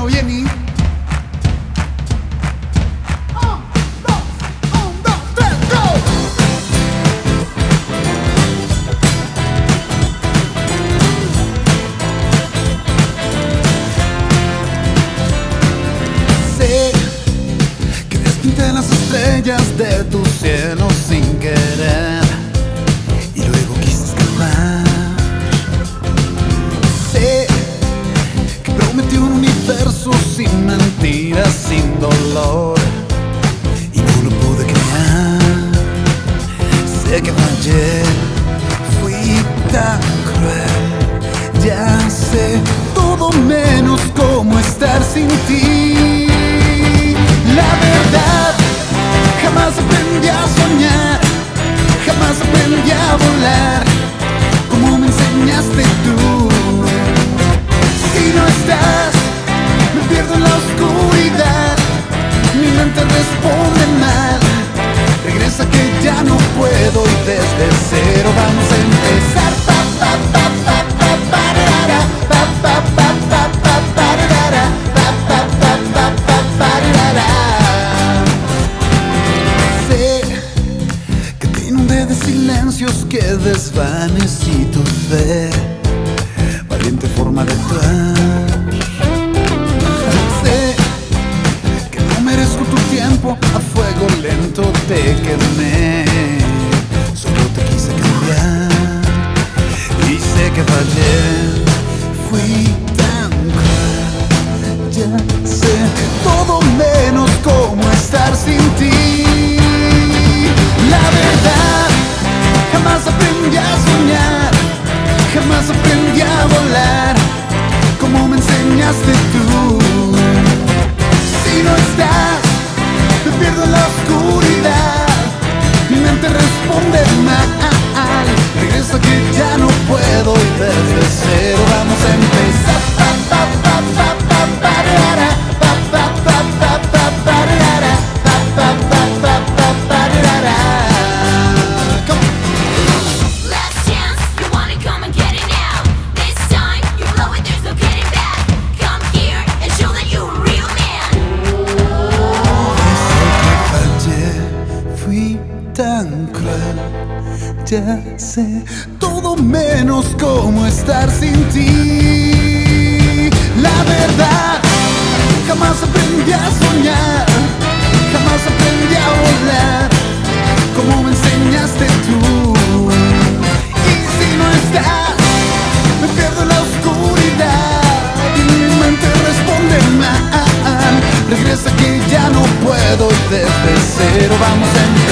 piano viene. Pinté las estrellas de tu cielo sin querer y luego quise escapar. Sé que prometí un universo sin mentiras, sin dolor, y no lo pude crear. Sé que fallé, fui tan cruel. Ya sé todo menos cómo estar sin ti. La verdad, jamás aprendí a soñar, jamás aprendí a volar como me enseñaste tú. Si no estás, me pierdo en la oscuridad, mi mente responde mal. Regresa que ya no puedo y desde cero vamos a empezar. Silencios que desvanecí tu fe, valiente forma de actuar. Sé que no merezco tu tiempo, a fuego lento te quemé, solo te quise cambiar y sé que fallé, fui tan cruel. Ya sé todo menos cómo estar sin ti. La verdad, jamás aprendí a soñar, jamás aprendí a volar como me enseñaste tú. Si no estás, me pierdo en la oscuridad, mi mente responde mal. Regresa que ya no puedo y desde cero vamos a empezar. Tan cruel, ya sé todo menos cómo estar sin ti. La verdad, jamás aprendí a soñar, jamás aprendí a volar como me enseñaste tú. Y si no estás, me pierdo en la oscuridad y mi mente responde mal. Regresa que ya no puedo y desde cero vamos a empezar.